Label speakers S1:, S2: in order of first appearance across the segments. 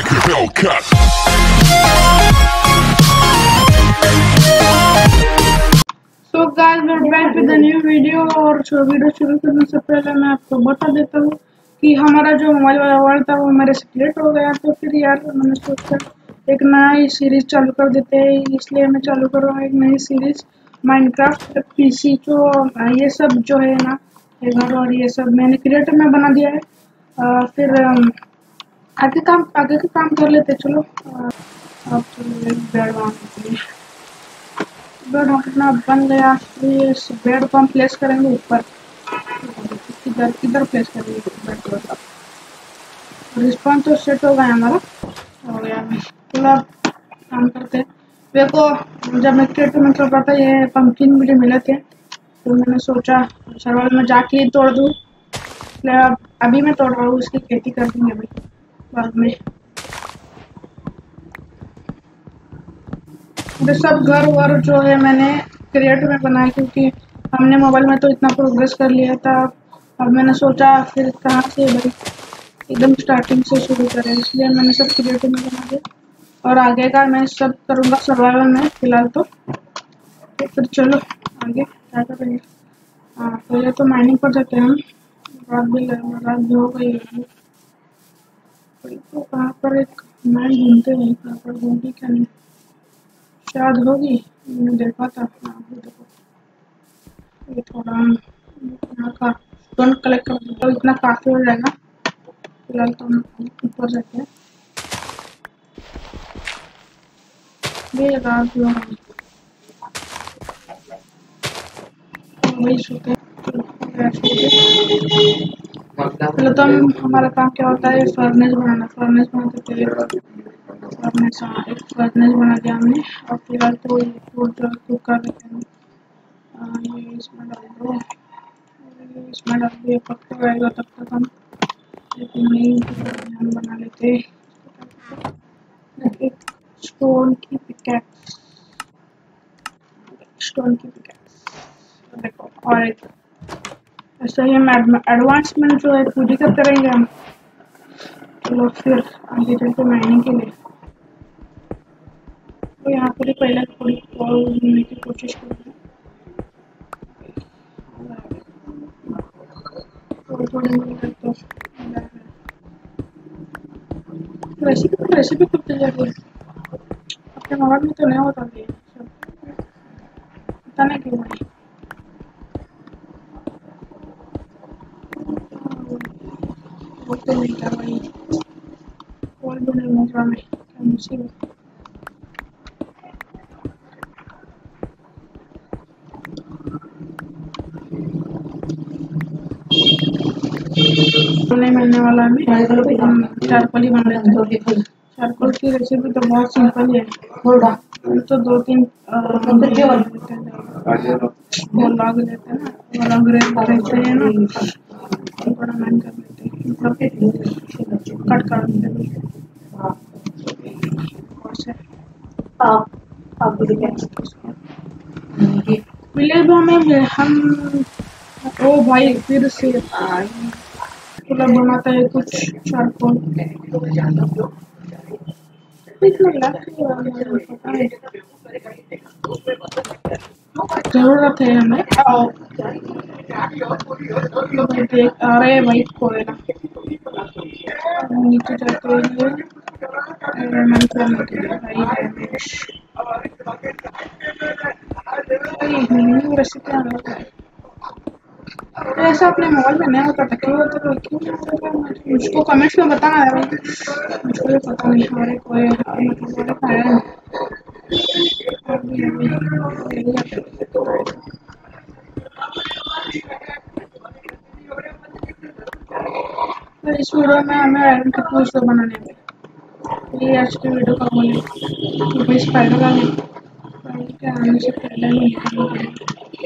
S1: like a Hellcat.
S2: So guys, we're back with a new video। और video शुरू करने से पहले मैं आपको बता देता हूँ कि हमारा जो मोबाइल वाला वर्ड था वो मेरे से डिलीट हो गया। तो फिर यार मैंने सोचा एक नई सीरीज चालू कर देते हैं, इसलिए मैं चालू कर रहा हूँ एक नई सीरीज माइनक्राफ्ट पीसी। जो ये सब जो है ना, ये घर और ये सब मैंने क्रिएटर में बना दिया है। फिर आगे का काम कर लेते। चलो अब बेड अपना बन गया। इस बेड को हम प्लेस करेंगे ऊपर। किधर प्लेस करेंगे बेड को? रिस्पॉन तो सेट हो गया हमारा, हो गया। चलो अब काम करते हैं। देखो जब मैं क्रिएटर में चल रहा था ये पंपकिन मुझे मिले थे, तो मैंने सोचा सर्वाइवल में जाके ही तोड़ दूँ। अब अभी मैं तोड़ रहा हूँ, उसकी खेती कर देंगे अभी बाद में। ये सब घर वर जो है मैंने क्रिएटर में बनाया, क्योंकि हमने मोबाइल में तो इतना प्रोग्रेस कर लिया था। अब मैंने सोचा फिर कहाँ से भाई एकदम स्टार्टिंग से शुरू करें, इसलिए मैंने सब क्रिएटर में बना दिया। और आगे का मैं सब करूँगा सर्वाइवल में फिलहाल तो फिर चलो आगे क्या करेंगे। हाँ पहले तो माइनिंग पर जाते हैं हम। रात भी हो गई है। तो कहाँ पर एक माइन घूमते हैं, कहाँ पर घूमती क्या नहीं शायद होगी, मैंने देखा था। देखो ये थोड़ा यहाँ का स्टोन कलेक्ट कर देता हूँ, इतना काफी हो जाएगा। फिलहाल तो हम ऊपर जाते हैं। ये रात जो वही सोते पहले तो हमारा काम क्या होता है, फर्नेस बनाना। फर्नेस बनाते पहले फर्नेस, हाँ एक फर्नेस बना दिया हमने। और फिलहाल तो कुक कर देते हैं। ये इसमें डाल दो, इसमें डाल दिया। पक रहेगा तब तक हम नहीं बना लेते एक स्टोन की पिकैक्स। देखो और एक ऐसा ही हम एडवांसमेंट जो है पूरी करते रहेंगे हम। चलो फिर आगे चलते माइनिंग के लिए। तो यहाँ पर ही पहले थोड़ी कॉल लेने की कोशिश करूँगा। थोड़ी रेसिपी करते जाइए। अपने मोबाइल में तो नहीं होता है सब, पता नहीं क्यों है। वो तो नहीं था भाई, कॉल भी नहीं मिल रहा। मैं क्या मुसीबत। नहीं मिलने वाला है। चारकोल ही बन लेते हैं। चारकोल की रेसिपी तो बहुत सिंपल है। तो 2-3 वो लॉग लेते हैं ना, वो लॉग रहते हैं ना, थोड़ा मैन कर लेते हैं, मतलब कट कर देते हैं। विलेज में हम ओ भाई फिर से मतलब बनाता है कुछ चारकोल। जरूरत है हमें। अरे भाई कोयला नीचे जाते हुए मन करने के लिए भाई रेसिपी ऐसा अपने मोबाइल में नहीं होता था। क्यों होता था, क्यों मुझको कमेंट्स में बताना है भाई, मुझको भी पता नहीं। हमारे कोई मतलब खाया इस वीडियो में हमें आयरन के टूल्स बनाने में। ये आज की वीडियो का गोल है कि भाई स्पाइडर वाले के आने से पहले ही निकालना पड़ेगा।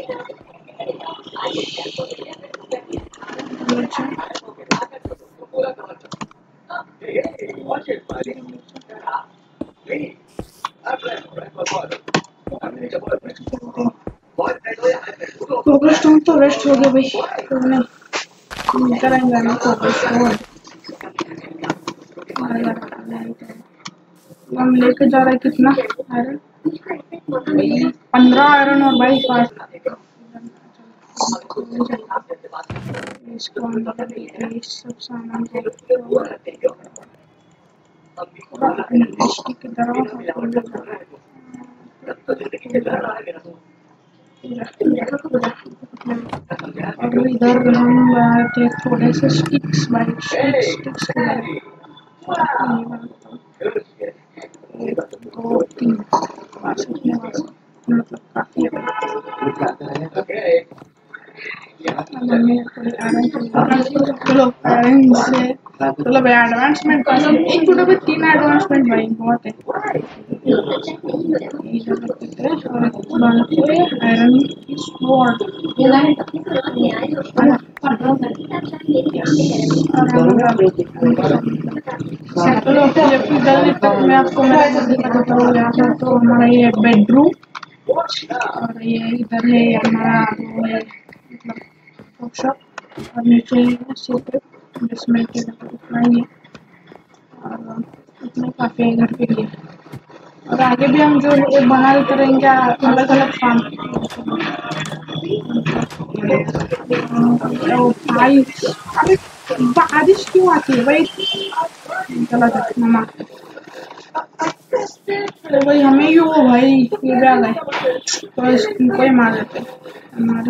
S2: कोबलस्टोन तो वेस्ट हो गया भाई, तो नहीं करेंगे ना कोबलस्टोन। हम लेके जा रहे हैं कितना आयरन, 15 आयरन और भाई फास्ट इसको अंदर सब सामान की तरह और इधर हम बनाए थे थोड़े से स्टिक्स बाई स्टिक्स एक दो तीन मतलब काफी चलो मतलब एडवांसमेंट एक वीडियो में 3 एडवांसमेंट भाई बहुत है। आयरन स्वॉर्ड चलो जल्दी तक मैं आपको मेरा दिखाता हूँ। यहाँ पर तो हमारा ये बेडरूम और ये इधर है हमारा वो है मतलब वर्कशॉप और नीचे सीक्रेट बेसमेंट के इतना ही है और इतना काफी है घर के लिए। और आगे भी हम जो ये बना लेते रहेंगे अलग अलग फार्म। भाई बारिश क्यों आती है भाई, चला जाता मामा तो भाई हमें ही वो भाई ये भी आ गए तो इनको ही मार देते हमारी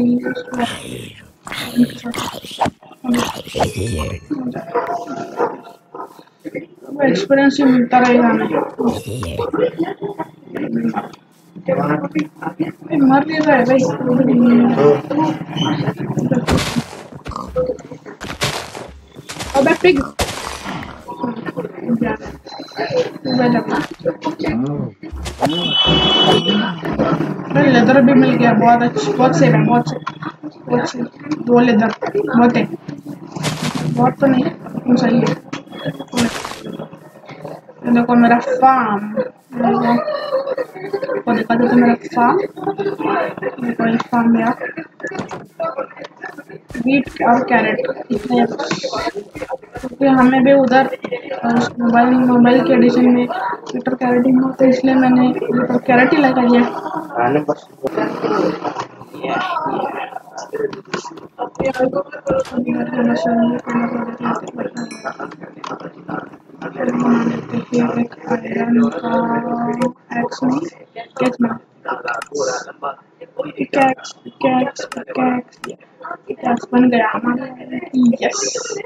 S2: एक्सपीरियंस ही मिलता रहेगा हमें। मर नहीं रहा है भाई अबे पिग लेदर भी मिल गया, बहुत अच्छी बहुत सेफ है, बहुत से दो लेदर बहुत है, बहुत तो नहीं सही है। देखो मेरा फार्म को देखा तो मेरा फार्म देखो इस फार्म में आप बीट और कैरेट इतने क्योंकि हमें भी उधर मोबाइल के एडिशन में लिटर कैरेटिंग हो तो इसलिए मैंने लिटर कैरेट ही लगा लिया। बन गया हमारा यस।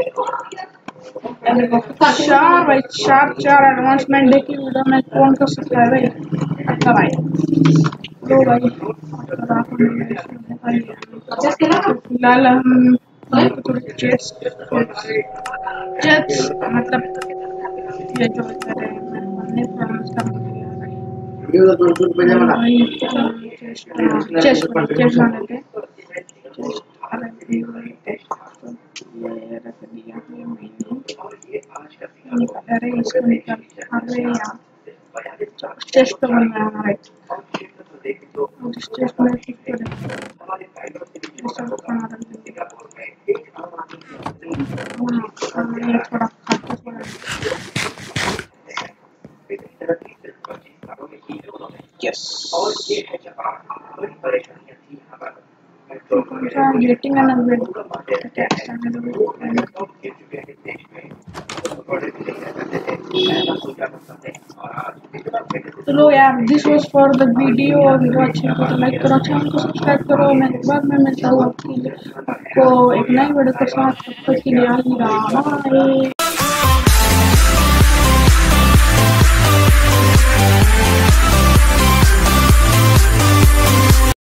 S2: चार भाई चार एडवांसमेंट देखिए वीडियो में कौन कर सकता है भाई अच्छा भाई दो भाई फिलहाल हम जेट्स मतलब ये जो अरे इसको निकाल अरे यार चेस्ट बनना है हमारा चेस्ट में ठीक कर सब खाना रख देंगे थोड़ा खाता थोड़ा यस getting an upgrade चलो यार this was for the video और वीडियो अच्छी लगी तो लाइक करो, चैनल को सब्सक्राइब करो। मैं बाद में मिलता हूँ आपको एक नई वीडियो के साथ, तब तक के लिए अलविदा।